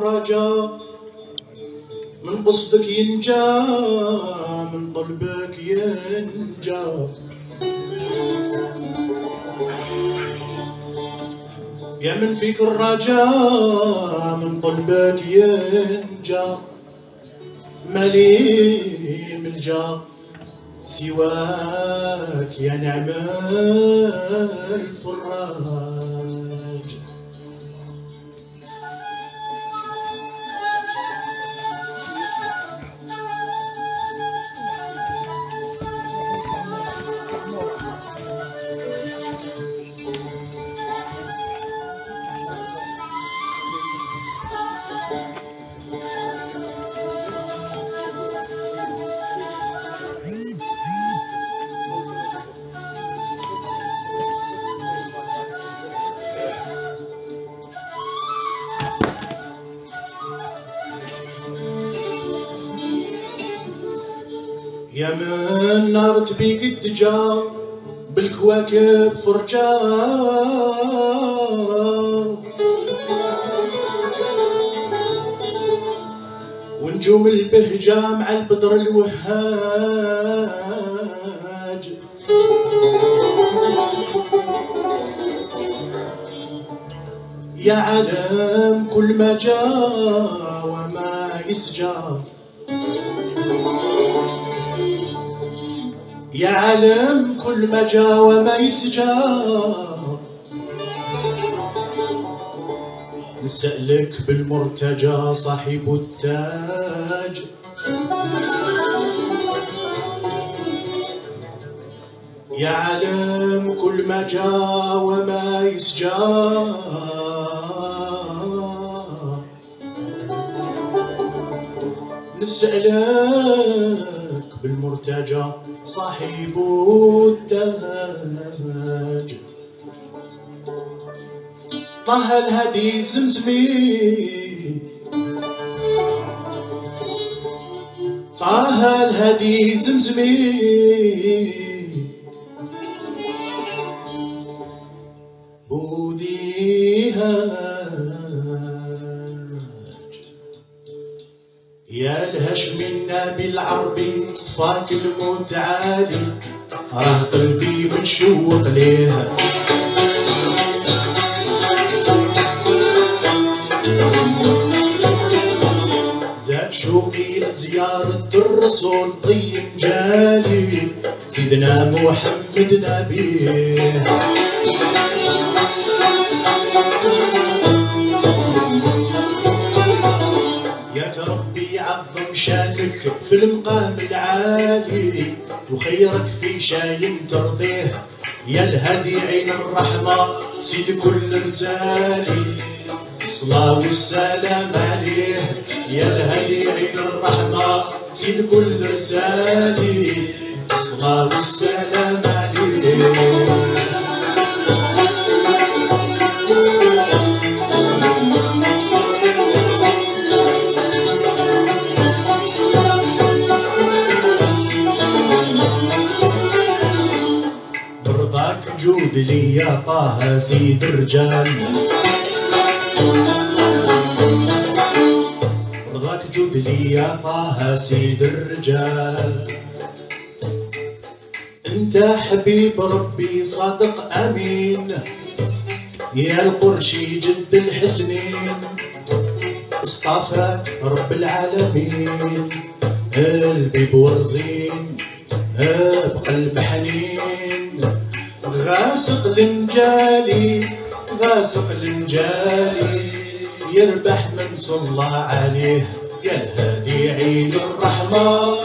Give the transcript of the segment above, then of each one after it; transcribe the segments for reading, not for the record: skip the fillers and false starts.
الرجاء من قصدك ينجا من قلبك ينجا يا من فيك الرجاء من قلبك ينجا مالي ملجا سواك يا نعم الفراج. يا من نارت بيك الدجا بالكواكب فرجا ونجوم البهجة مع البدر الوهاج يا عالم كل ما جا وما يسجى يا عالم كل ما جا وما يسجى نسألك بالمرتجى صاحب التاج يا عالم كل ما جا وما يسجى نسألك بالمرتجى صاحب التاج طه الهدي زمزمي طه الهدي زمزمي يا الهشم النبي العربي صفاك المتعالي راه قلبي متشوق ليها زاد شوقي لزيارة الرسول ضي جالي سيدنا محمد نبيه عظم شانك في المقام العالي وخيرك في شاي ترضيه يا الهادي عين الرحمة سيد كل رسالي الصلاة والسلام عليه يا الهادي عين الرحمة سيد كل رسالي الصلاة والسلام عليه جود لي يا طه سيد الرجال رضاك جود لي يا طه سيد الرجال انت حبيب ربي صادق امين يا القرشي جد الحسنين اصطفاك رب العالمين قلبي بورزين بقلب حنين غاسق لنجالي غاسق لنجالي يربح من صلى عليه يا الهادي عين الرحمة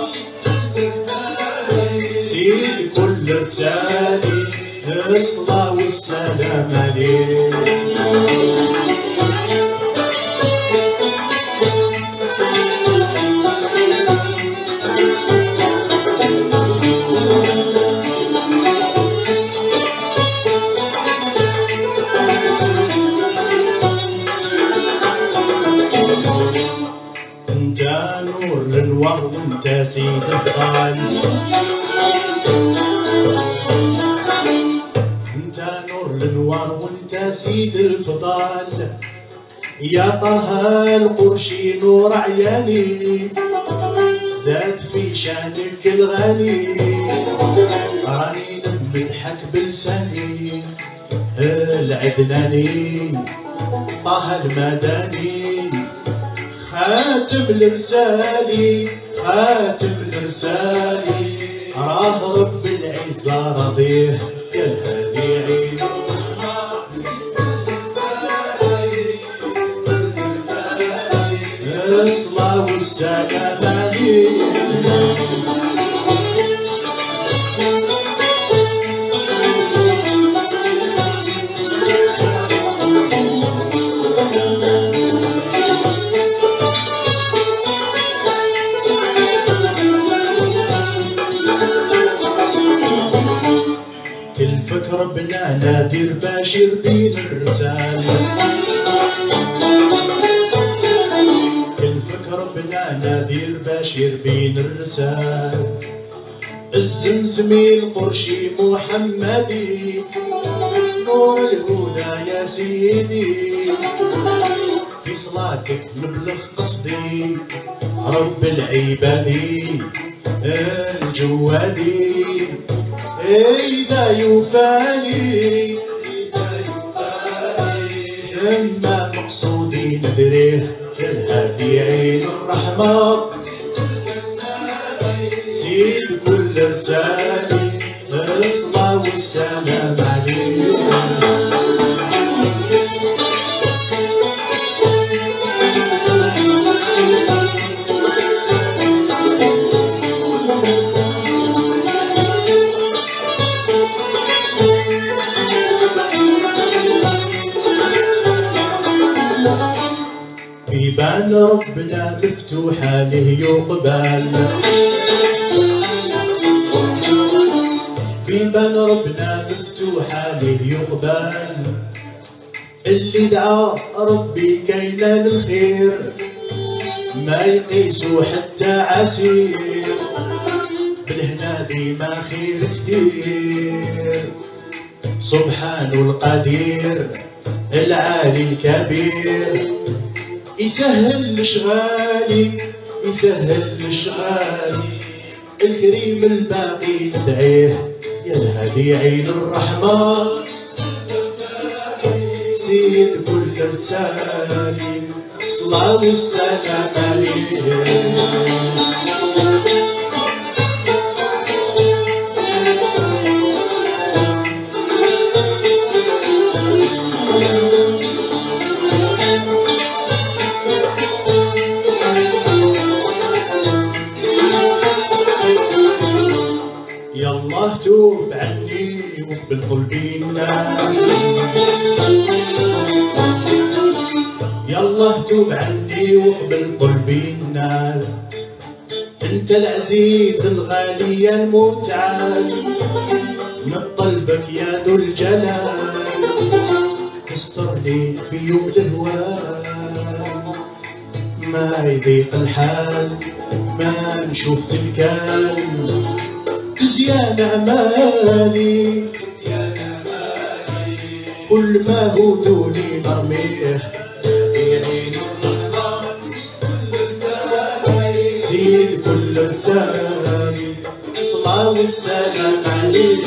سيد كل رسالي الصلاة والسلام عليه وانت سيد الفضال انت نور الانوار وانت سيد الفضال يا طه القرشي نور عياني زاد في شانك الغالي راني نمدحك بلساني العدناني طه المداني خاتم الرسالي خاتم الرسالي راه رب العزة رضيه يا الهادي عيد الصلاة والسلام عليك كل فكر بنا نادر باشر بين الرسالة ربنا نادير باشر بين الرسال الزمزمي القرشي محمدي نور الهدى يا سيدي في صلاتك نبلغ قصدي رب العبادي الجوادي إذا يفالي إما مقصودي ندريه يا الهادي عين الرحمة سيد كل رسالي الصلاة والسلام عليك بيبان ربنا مفتوحة له يقبل بيبان ربنا مفتوحة له يقبل اللي دعا ربي كاينة للخير ما يقيسو حتى عسير بالهنا ديما خير كتير سبحانه القدير العالي الكبير يسهل الشغالي يسهل الشغالي الكريم الباقي ندعيه يا الهادي عين الرحمة سيد كل رسالي الصلاة والسلام عليه يا الله توب عني وقبل قلبي النار يا الله توب عني وقبل قلبي النار انت العزيز الغالي يا المتعال نطلبك يا ذو الجلال تسترني في يوم الهوان ما يضيق الحال ما نشوف تنكال تزيان أعمالي كل ما هو دوني مرميه سيد كل رسالي الصلاة والسلام عليك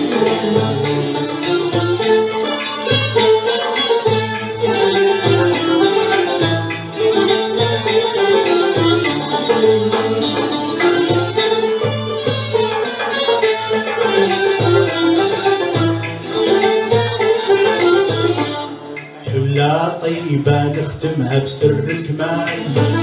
حلة طيبة نختمها بسر الكمال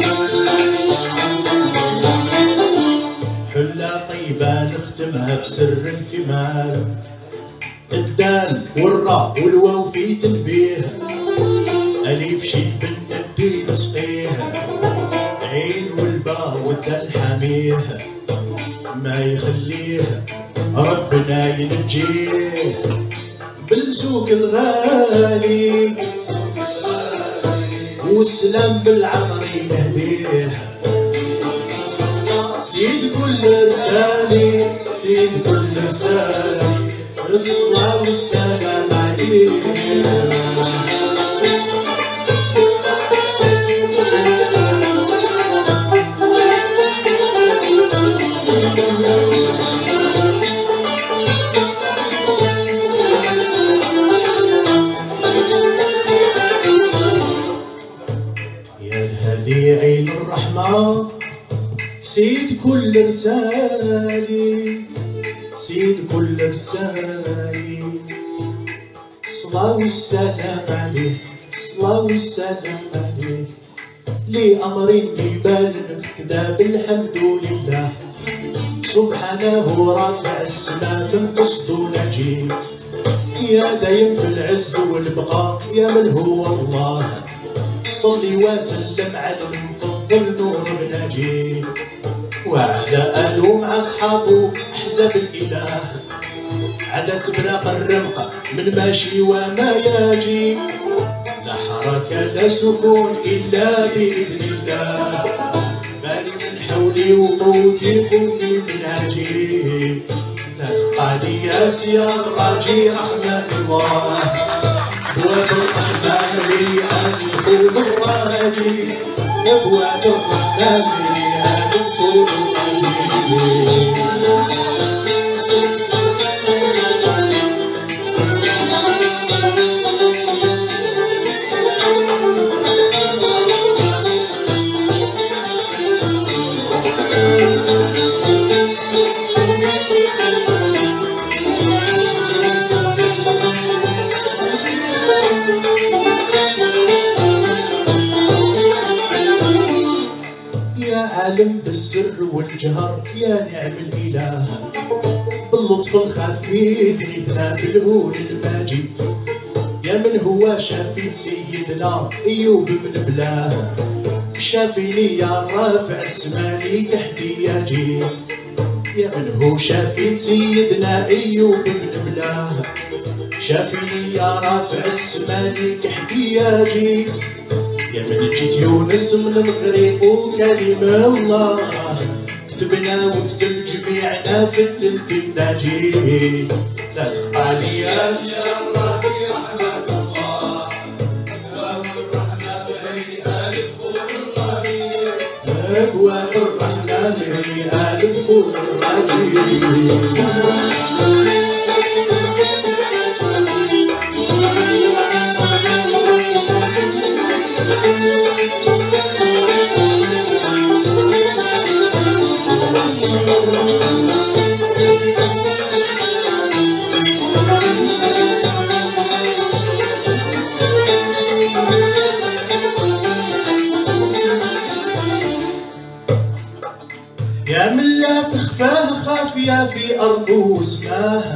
حلة طيبة نختمها بسر الكمال الدال والراء والواو في تنبيه أليف شيب النبي نسقيه عين والباء والدال حاميه ما يخليه ربنا ينجيه بالمسوك الغالي والسلام بالعطر يهديه سيد كل رسالي سيد كل رسالي الصلاة والسلام عليك سيد كل رسالي سيد كل رسالي صلاة والسلام عليه صلاة والسلام عليه لي أمر جبال مكتدى بالحمد لله سبحانه رافع السماء من قصده نجيب يا دايم في العز والبقاء يا من هو الله صلي وسلم على المفضل نور نجيب وعلى آله مع أصحابه أحزاب الإله على تبرق الرمقة من ماشي وما يجي لا حركة لا سكون إلا بإذن الله مالي من حولي وقوتي خوفي من عجيب لا تبقى لي يا سيار راجي رحمة الله أبواب الرحمن لي أدخل الراجي أبواب الرحمن لي أدخل الراجي عالم بالسر والجهر يا نعم الإله باللطف الخفي تغيبنا في الهول الماجي يا من هو شافي سيدنا أيوب من بلاه شافيني يا رافع السمالي احتياجي يا من هو شافي سيدنا أيوب من بلاه شافيني يا رافع السمالي احتياجي يا من جيت يونس من الغريق وكلمة الله كتبنا وكتب جميعنا في التلت الناجي لا تقطع لي يا سير ربي رحمة الله أبواب الرحمة هي دخول الراجي أبواب الرحمة هي دخول الراجي يا من لا تخفى خافية في أرض وسماها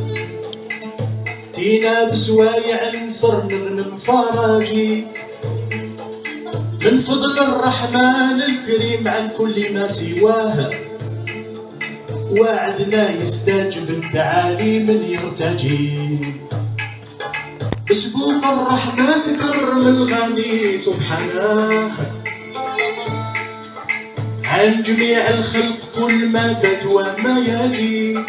تينا بسوايع نصر نغنم فراجي من فضل الرحمن الكريم عن كل ما سواها وعدنا يستجب الدعالي من يرتجي بسبوق الرحمة تكرم الغني سبحانه عن جميع الخلق كل ما فات وما يجي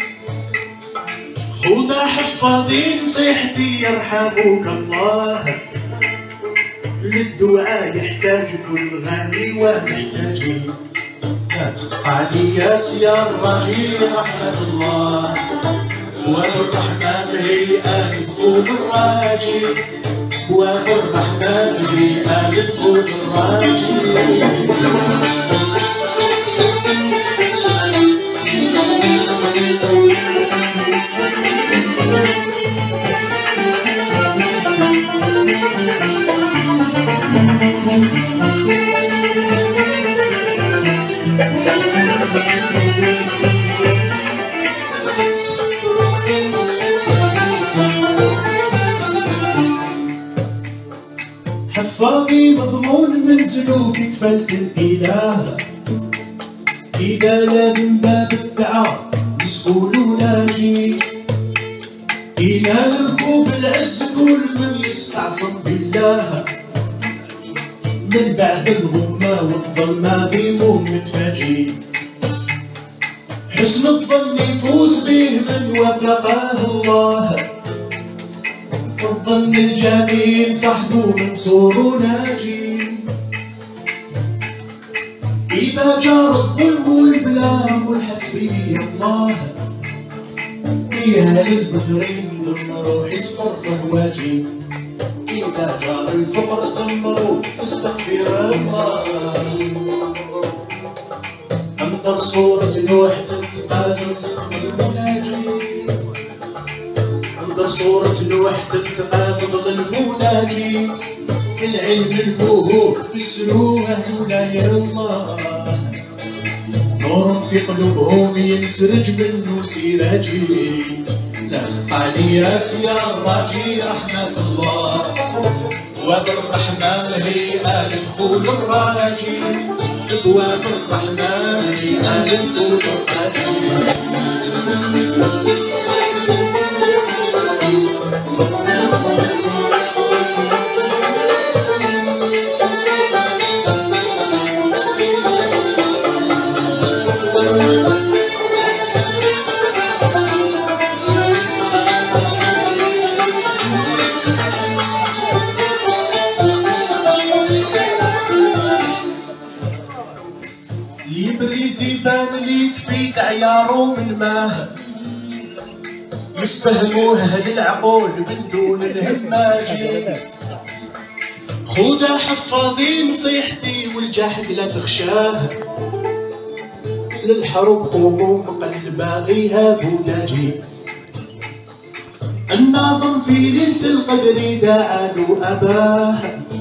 خذا حفاظين صيحتي يرحمك الله للدعاء يحتاج كل غني ومحتاجي لا تقطع لي يا سيار راجي رحمة الله وبالرحمن هي دخول الراجي وبالرحمن هي دخول الراجي حفاظي مضمون من سلوكي فلت الإله إذا لازم باب الدعاء مسؤول وناجي إلى ركوب العز كل من يستعصم بالله من بعد الغمة والظلمة بيموت متفاجي حسن الظن يفوز به من وفقه الله الظن الجميل صحبه منصور وناجي إذا جار الظلم والبلام والحسبي الله فيها للبدرين دمروا حزب الرهواجي إذا جار الفقر دمروا فاستغفر الله صورة نوح تلتقى في المناجي، انظر صورة نوح تلتقى في ظل المناجي، العلم الموهوب في السلوك مولاي الله، نور في قلوبهم ينسرج منه سراجي، لا تقطع لي يا الراجي رحمة الله، وبالرحمن هيئة لدخول الراجي، ابواب الرحمن هيئة لدخول الراجي. لإبليس يبان ليك في تعيارو من ماه، يفهموه أهل العقول من دون الهماجي، خذا حفاظي نصيحتي والجحد لا تخشاه، للحرب قوموا قلب باغيها بوداجي، الناظم في ليلة القدر دعا له أباه،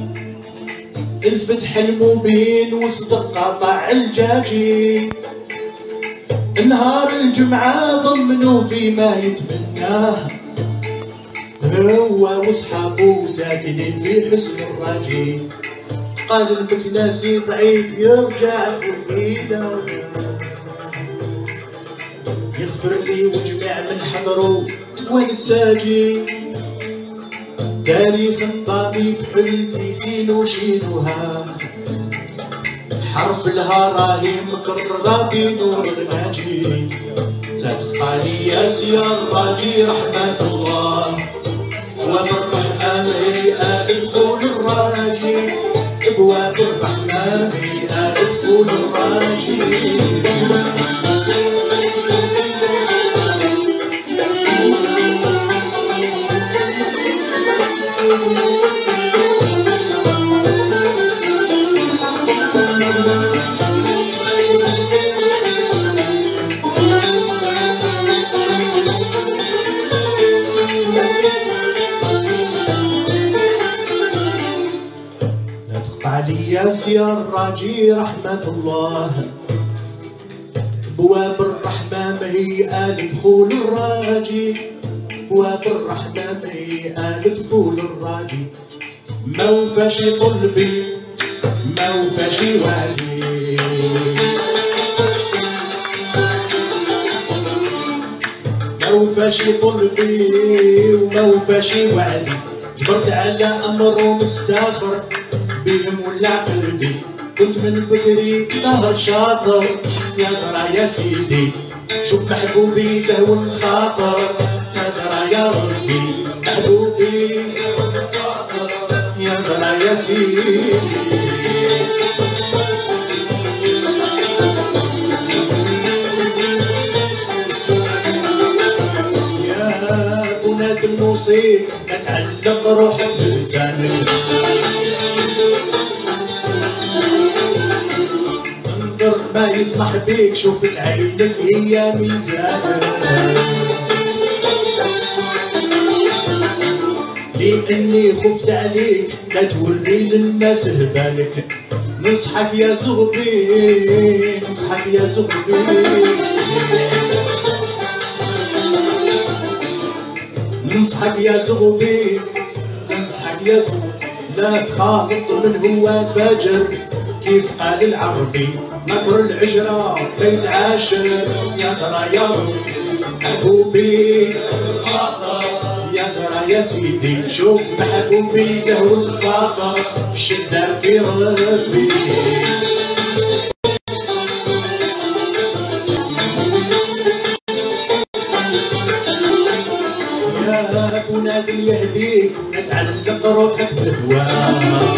الفتح المبين وصدق قطع الجاجي، نهار الجمعة ضمنوا فيما يتمناه، هو واصحابه ساكنين في حسن الراجي، قال المكناسي ضعيف يرجع في الايده، يغفر لي وجمع من حضروا ونساجي، تاريخ الطامي في حلتي سينو شينوها، حرف الها راهي مكررة بنور غناجي، لا تقطع لي يا الراجي رحمة الله، وبالرحمن هيئة لدخول الراجي، ابواب الرحمن هيئة لدخول الراجي. يا الراجي رحمة الله، بواب الرحمة مهيئة لدخول الراجي، بواب الرحمة مهيئة لدخول الراجي، ما وفاش قلبي ما وفاش وعدي، ما وفاش قلبي وما وفاش وعدي، جبرت على أمر مستاخر بهم ولا قلبي، كنت من بكري نهر شاطر، يا ترى يا سيدي شوف محبوبي زهو الخاطر، يا ترى يا ربي محبوبي يا ترى يا سيدي. يا بنات الموسيقى ما تعلق روحك بلسانك، ما يسمح بيك شوفت عينك هي ميزانك، لاني خفت عليك لا توري للناس هبالك، نصحك يا زغبي نصحك يا زغبي، نصحك يا زغبي نصحك يا زغبي، لا تخالط من هو فاجر كيف قال العربي، مكر العشرة لا يتعاشر، يا ترى يا محبوبي يا ترى يا سيدي شوف محبوبي زهو الخاطر شدة في ربي. يا بنادي يهديك نتعلق روحك بهواه،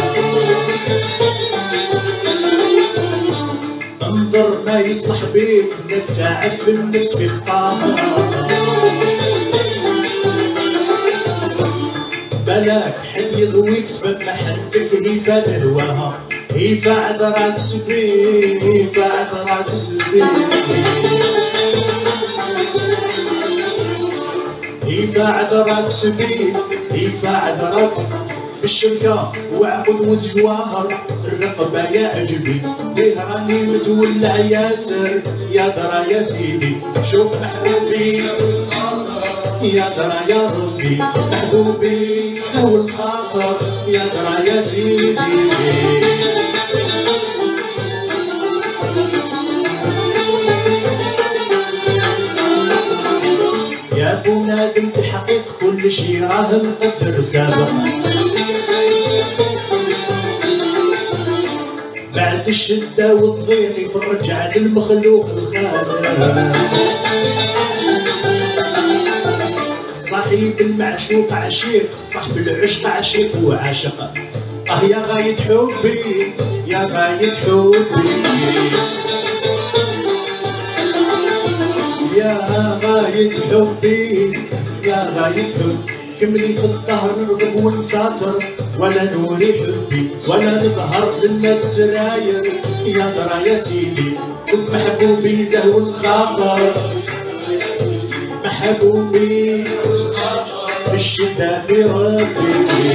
انظر ما يصلح بيك لا تساعف في النفس في خطاها، بلاك حد يغويك سبب محنتك هيفا لهواها، هيفا عذرات سبي هيفا عذرات عذرات سبيل هيفا عذرات سبيل هيفا عذرات بالشبكة وعقد وجواهر الرقبة يا عجبي ليه راني متولع ياسر يا درا يا سيدي شوف محبوبي يا درا يا ربي محبوبي سهو الخاطر يا درا يا سيدي يا بو نادم تحقيق كل شي راه مقدر سابق بعد الشدة والضيق يفرج على المخلوق الخالق صاحب المعشوق عشيق صاحب العشق عشيق وعاشق يا غاية حبي يا غاية حبي يا غاية حبي يا غاية حبي كملي في الظهر نرغب ونساطر ولا نوري حبي ولا نظهر للناس سراير يا درا يا سيدي شوف محبوبي زهو الخاطر محبوبي بالشدة في ربي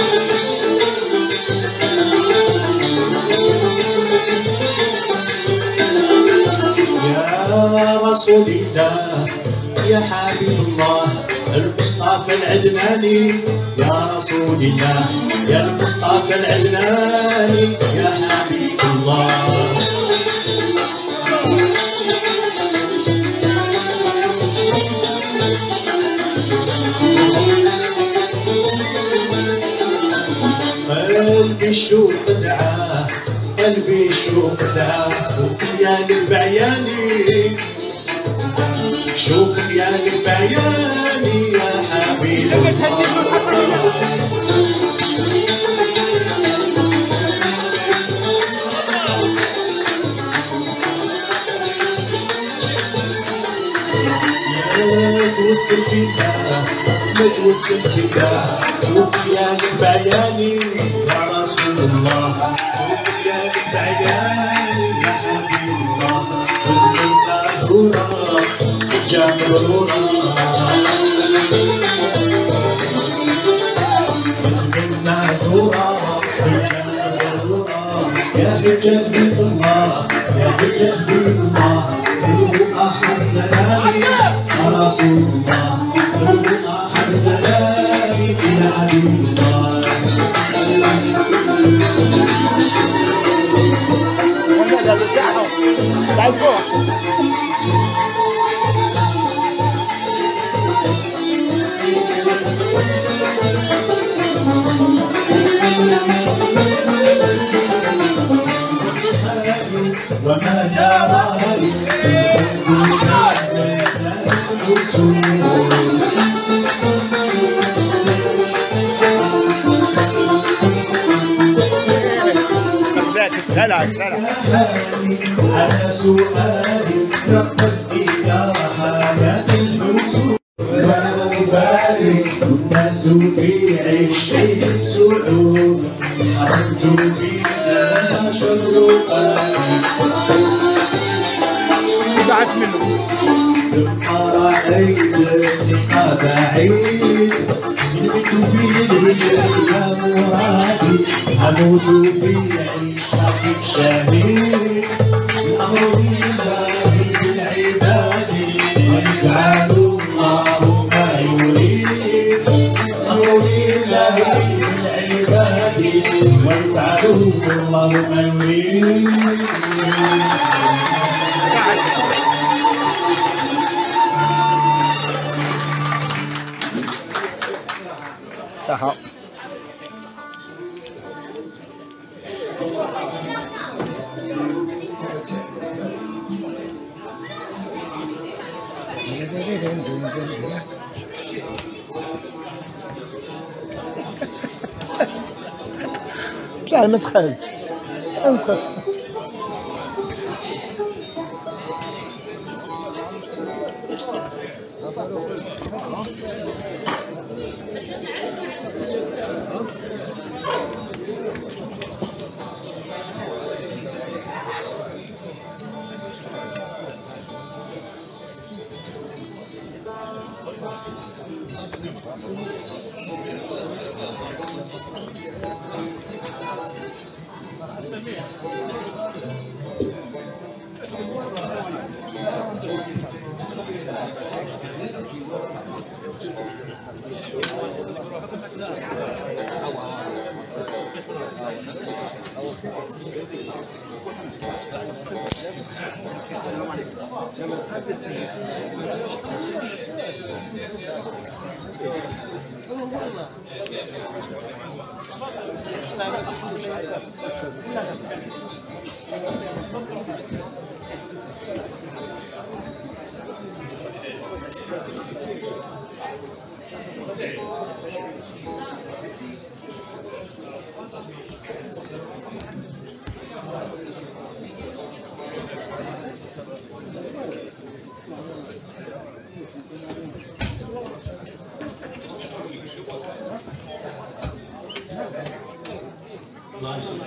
يا رسول الله يا حبيب الله المصطفى العدناني يا رسول الله يا المصطفى العدناني يا حبيب الله قلبي شوق دعاه قلبي شوق دعاه وخيالي بعياني شوف خيالك بعياني يا حبيب الله ما توصل بيا ما توصل بيا شوف خيالك بعياني يا رسول الله شوف خيالك بعياني يا حبيب الله وتمنى زورك أتمنى زورا يا حجة بيت الله يا حجة بيت الله قلوا آخر سلامي يا رسول الله قلوا آخر سلامي إلى حبيب الله وما جرى السلع على سؤالي رقت إلى حياة الحسن ولا أبالي الناس في عيشهم سعود حرمت فيها شروقاتي بعد منه لما رأيتني بعيد نمت في الهجر يا مرادي أموت في عيشك شهيد الأمر لله بالعباد ويفعل الله ما يريد الأمر لله بالعباد ويفعل الله ما يريد صح لا ما تخافش ما تخافش الله يسلمك.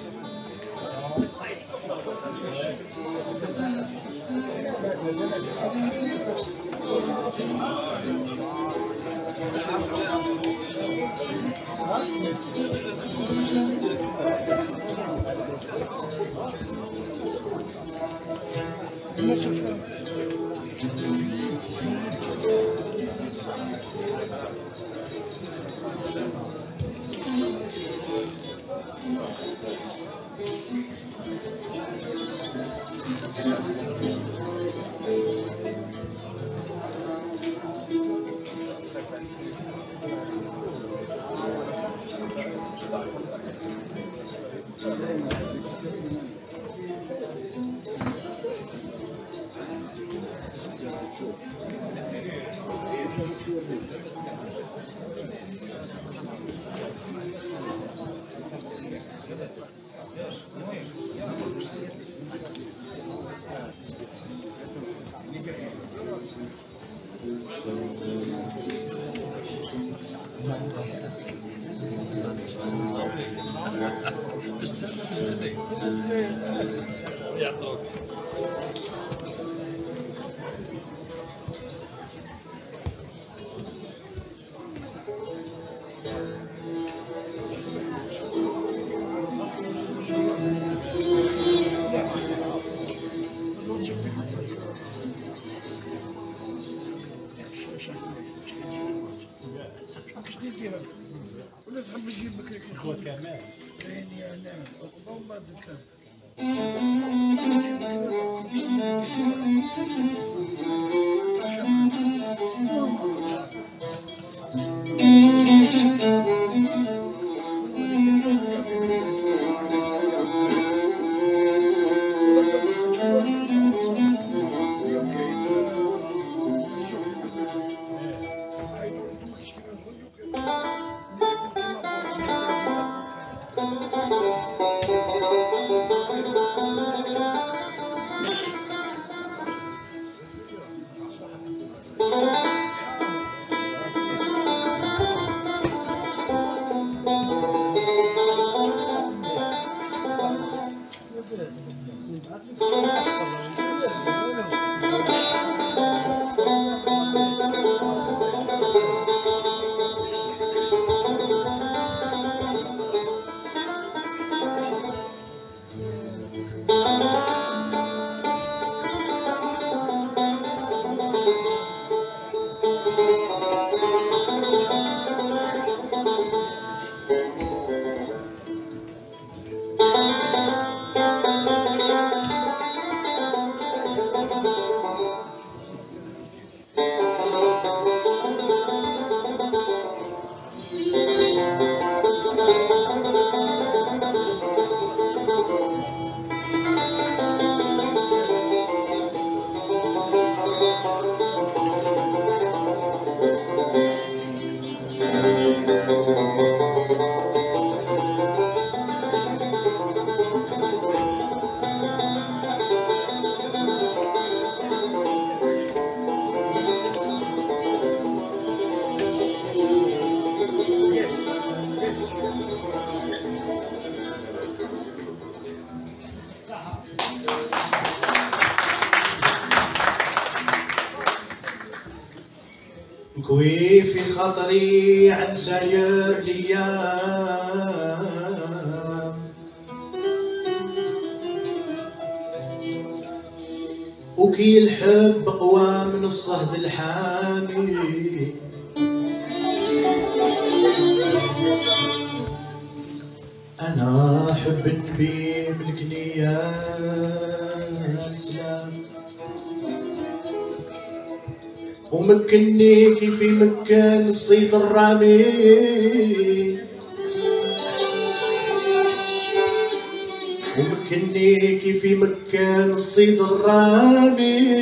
يعطوك ولا تحب تجيب بكري هو كمان كاين يا نعم اللهم ذكر مكوي في خاطري عن ساير ليام، وكي الحب قوى من الصهد الحامي، أنا أحب النبي ملكني يا الإسلام، ومكني كيف مكان الصيد الرامي، ومكني كيف مكان الصيد الرامي،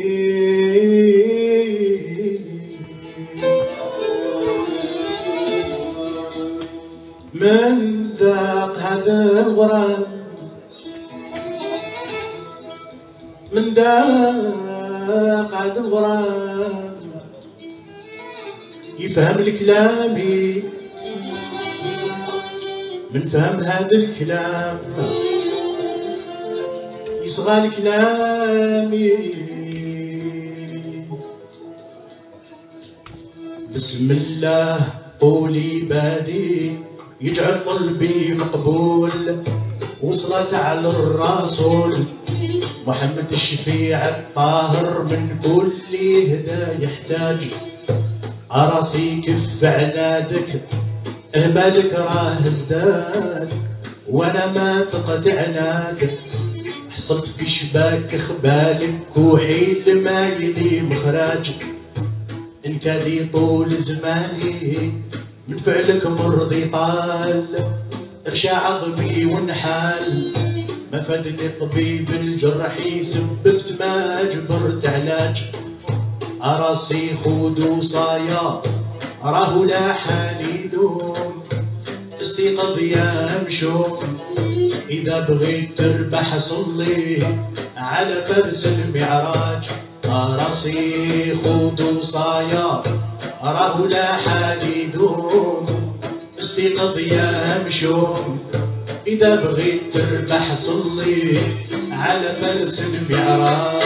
من ذاق هذا الغرام، من ذاق هذا الغرام، يفهم الكلامي، من فهم هذا الكلام يصغى الكلامي. بسم الله قولي بادي يجعل قلبي مقبول، وصلت على الرسول محمد الشفيع الطاهر، من كل هدى يحتاج راسي كف عنادك، اهبالك راه ازداد وانا ما تقطع عناد، حصلت في شباك خبالك وحيل ما يلي مخراج، ان كادي طول زماني من فعلك مرضي طال، ارشى عظمي ونحال، ما فادني طبيب الجرحي سببت ما جبرت علاج، راسي خود وصايا راه لا حالي يدوم، استيقظ يا مشوم اذا بغيت تربح صلي على فرس المعراج، راسي خود وصايا راه لا حالي يدوم، استيقظ يا مشوم إذا بغيت تربح صلي على فرس المعراج.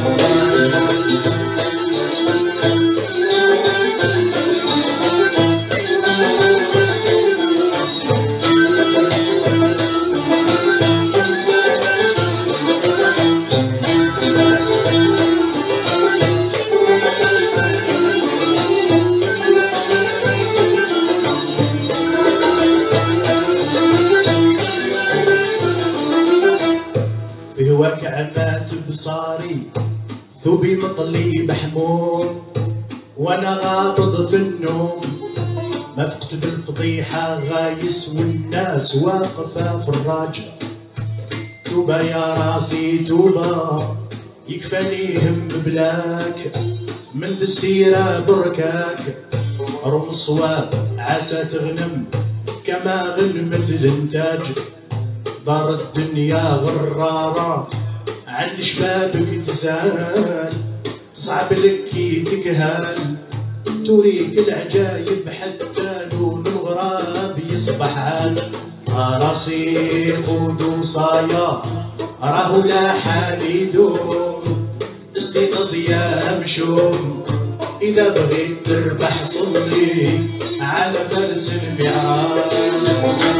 هواك عمات بصاري ثوبي مطلي بحموم، وانا غابض في النوم ما فقت بالفضيحة غايس، والناس واقفة في الراجع، توبة يا راسي توبة يكفاني هم بلاك، من ذي السيرة بركاك رم الصواب عسى تغنم كما غنمت الانتاج، دار الدنيا غرارة عند شبابك تسال، تصعب لك كي تكهال توريك العجايب حتى لون الغراب يصبح عال، راسي خود وصايا راه لا حال يدوم، استيقظ يا مشوم إذا بغيت تربح صلي على فرس المعراج.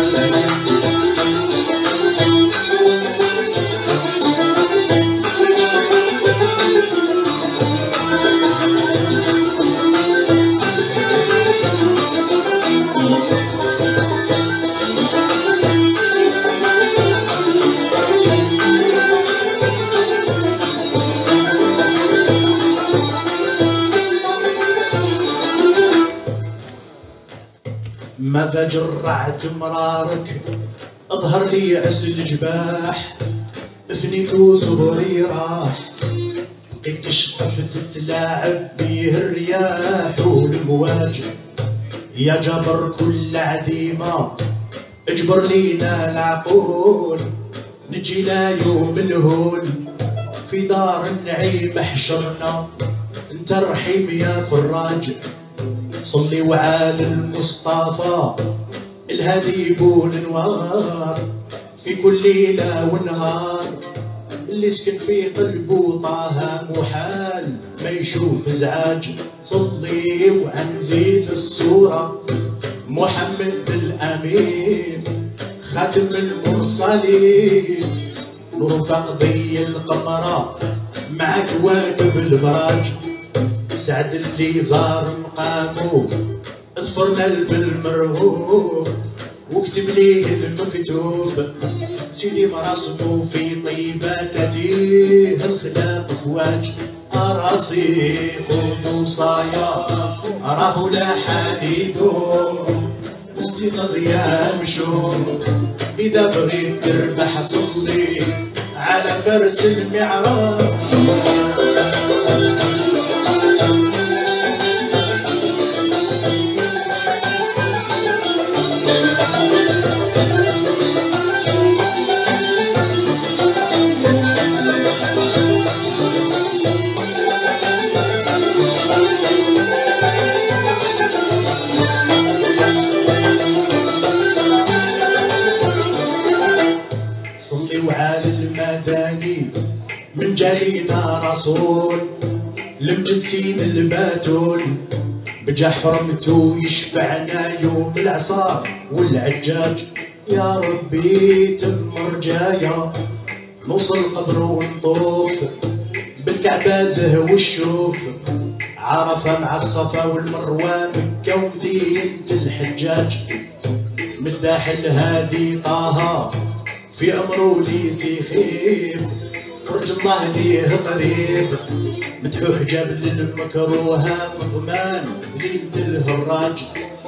ماذا جرعت مرارك اظهر لي عسل الجباح، افنيت وصبري راح، بقيت كشطفت تلاعب بيه الرياح والمواج، يا جبر كل عديمة اجبر لينا العقول، نجينا يوم الهول في دار النعيم احشرنا، انت الرحيم يا فراج، صلي وعال المصطفى الهادي يبون انوار في كل ليله ونهار، اللي سكن في قلبه طه محال ما يشوف ازعاج. صلي وعنزيل الصورة محمد الأمين خاتم المرسلين، نور فقدي القمرة مع كواكب البراج. سعد اللي زار مقامه اظفرنا بالمرهوب واكتب ليه المكتوب. سيدي مراسمه في طيبة تتيه الخلاق فواج. راسي خذ صايا راه لا حديدو استيقظ يا مشوم. إذا بغيت تربح صلي على فرس المعراج. صلي وعلى المداني من جالينا رسول لمجد سيد الباتول بجا حرمتو يشفعنا يوم العصار والعجاج. يا ربي تم رجايا نوصل قبر ونطوف بالكعبة زهو الشوف. عرفة مع الصفا والمروة مكة ومدينة الحجاج. مداح الهادي طه في أمره ليس يخيب فرج الله ليه قريب. مدحوح جبل المكروهة مضمان ليلة الهراج.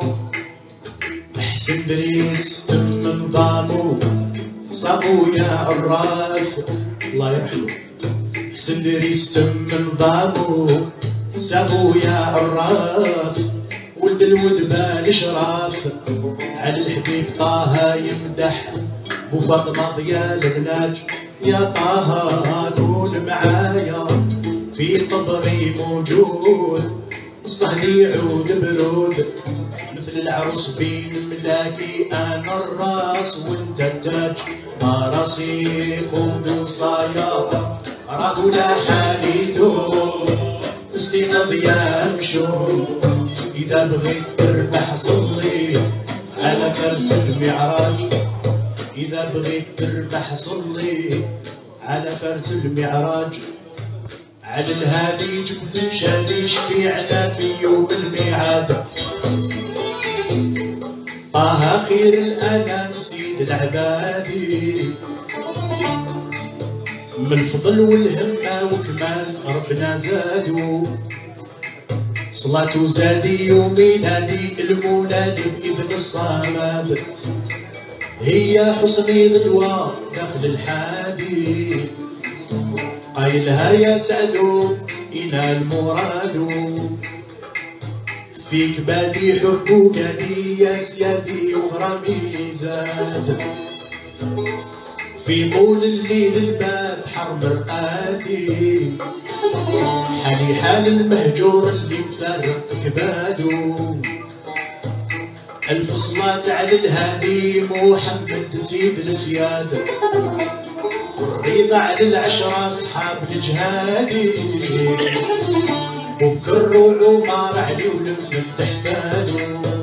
حسن دريس تم نظامه صابو يا عراف الله يرحمه. حسن دريس تم نظامه صابو يا عراف. ولد الودبان شراف على الحبيب طه يمدح بو فاطمة ضيا الغناج. يا طه كون معايا في قبري موجود. الصهد يعود برود مثل العروس بين الملاكي. انا الراس وانت التاج. راسي خذ صايا راه لا حديدو استيقظ يا مشوم. اذا بغيت تربح صلي على فرس المعراج. إذا بغيت تربح صلي على فرس المعراج. على الهادي جبت شادي شفيعنا في يوم الميعاد. طه خير الأنام سيد العبادي من الفضل والهمة وكمال ربنا زادو. صلاته زادي وميلادي المولادي بإذن الصمد. هي حسني غدوة داخل الحادي قايلها يا سعدو ينال مرادو. فيك بادي حب قادي يا سيادي وغرامي زاد. في طول الليل البات حرب رقادي حالي حال المهجور اللي مفرق كبادو. ألف صلاة على الهادي محمد سيد السيادة. والرضا على العشرة أصحاب الجهادي وبكر وعمر علي ولمن تحفادو.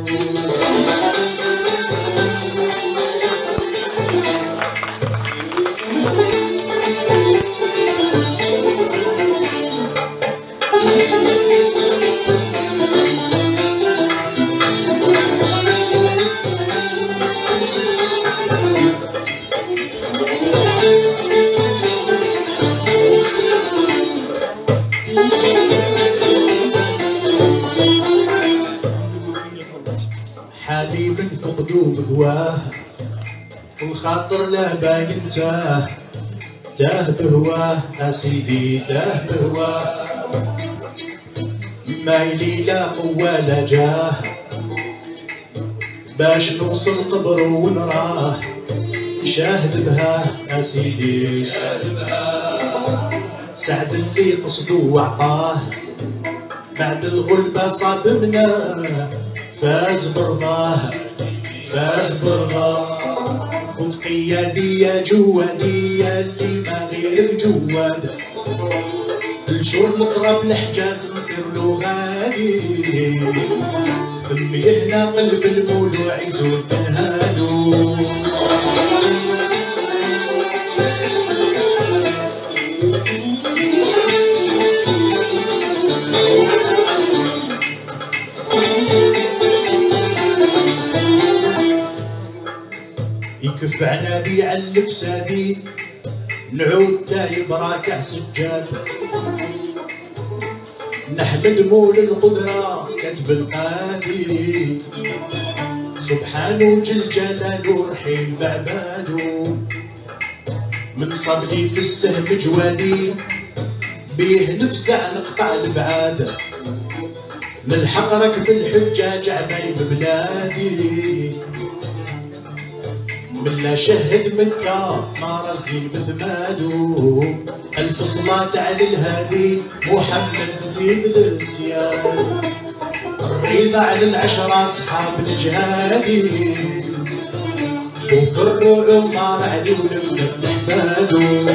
حالي من فقدو بهواه والخاطر له باينساه. تاه بهواه اسيدي تاه بهواه مايلي لا قوة لا جاه. باش نوصل قبر ونراه نشاهد بها اسيدي. سعد اللي قصدو وعطاه بعد الغلبة صاب مناه. فاز برضاه فاز برضاه. فوت قيادية جوادية اللي ما غيرك جواد الشور نضرب الحجاز نصير له غادي فمي هنا قلب المولوع يزول تنهادو يكف عنابي علف سادي نعود تايب راكع سجاد نحمد مول القدرة كتب القادي سبحانه جل جلاله رحيم بعبادو من صبلي في السهم جوادي بيه نفزع نقطع البعاد نلحق ركب الحجاج عمايم بلادي من لا شهد مكة ما رزين بثمادو ألف صلاة على الهادي محمد زيد السياد الرضا على العشرة أصحاب الجهادي وكروا عمر علي ولم تحفادو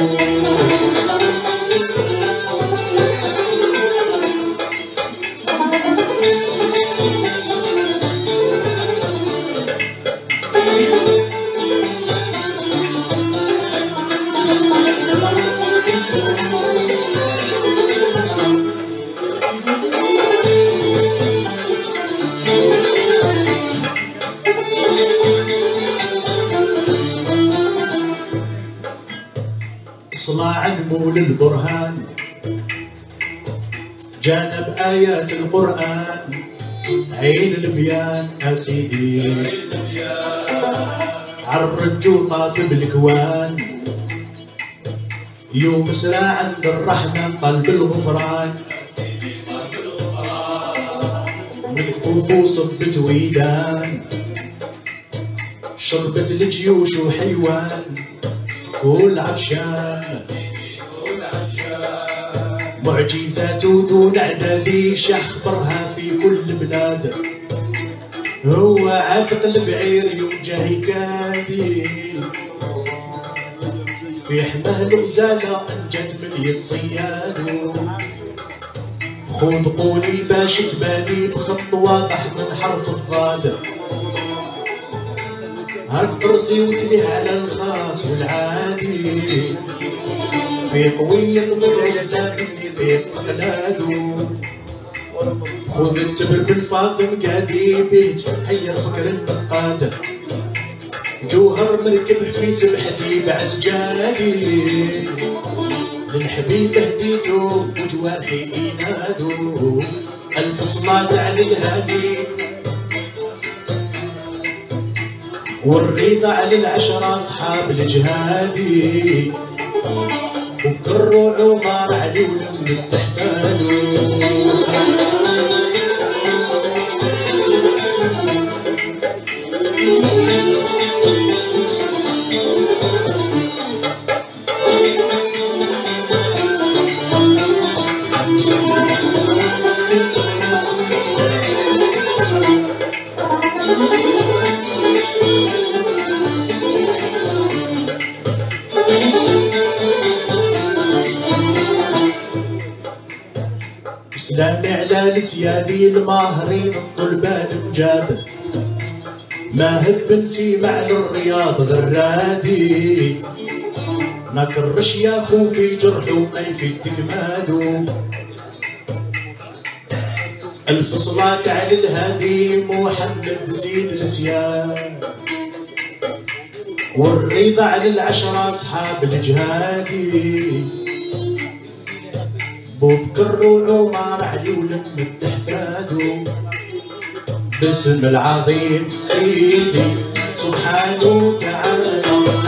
صلاع المول البرهان جانب آيات القرآن عين البيان أسيدي عالرج وطاف بالكوان يوم سرى عند الرحمن قلب الغفران من كفوفه صبت ويدان شربت الجيوش وحيوان كل عطشان معجزات دون عدد شخبرها في كل بلاد هو عاتق البعير يوم جاي كادي في حماه الغزالة انجت من يد صيادو خذ قولي باش تبادي بخط واضح من حرف الضاد هاك طرسي وتليه على الخاص والعادي في قوية مبعوثة مني ضيق تقلادو خذ التبر بالفاضم قادي بيه تحير فكر النقادة جوهر مركب في سبحتي بعسجادي للحبيب هديته وجوارحي ينادو ألف صلاة على الهادي والرضا على العشرة أصحاب الجهادي وكروا عمر علي ولم التحفادو سلامي على السيادي الماهرين الطلبان مجاد ما هب نسيم على الرياض غرادي نكرش يا خو في جرح وقيف التكمادو ألف صلاة على الهادي محمد زيد السياد والرضا على العشرة أصحاب الجهادي بوبكر وعمر علي ولم التحفادو باسم العظيم سيدي سبحانه وتعالى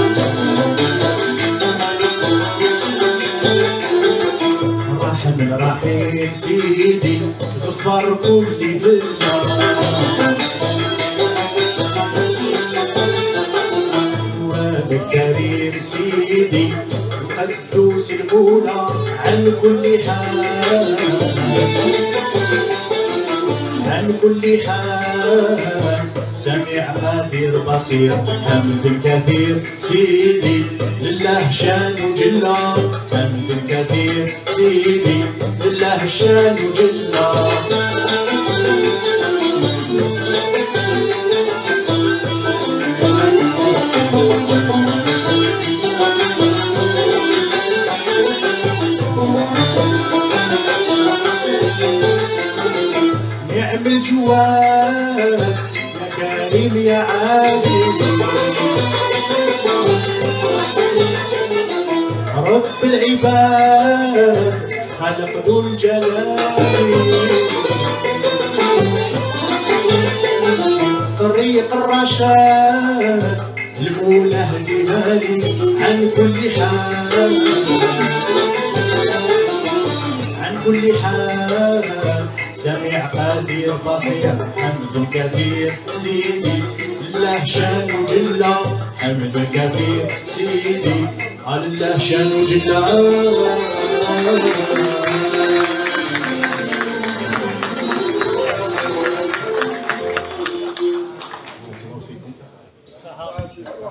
رحمن رحيم سيدي غفر كل زلة وبالكريم سيدي قدوس المولى عن كل حال عن كل حال سميع قدير بصير حمد كثير سيدي لله شان جلا حمد كثير سيدي لله شان جلا نعم الجواد يا كريم يا عالي رب العباد خلق ذو الجلال طريق الرشاد المولى هديهالي عن كل حال عن كل حال سميع قدير بصير حمد كثير سيدي لله شان جلا حمد كثير سيدي لله شان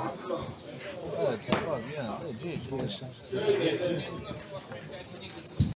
جلا